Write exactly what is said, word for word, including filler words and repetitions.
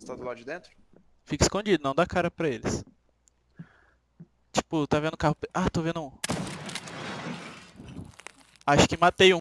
Você tá do lado de dentro? Fica escondido, não dá cara pra eles. Tipo, tá vendo o carro... Ah, tô vendo um. Acho que matei um.